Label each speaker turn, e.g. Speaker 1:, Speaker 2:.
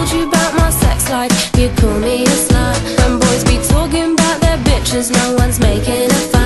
Speaker 1: told you about my sex life, you call me a slut. When boys be talking about their bitches, no one's making a fuss.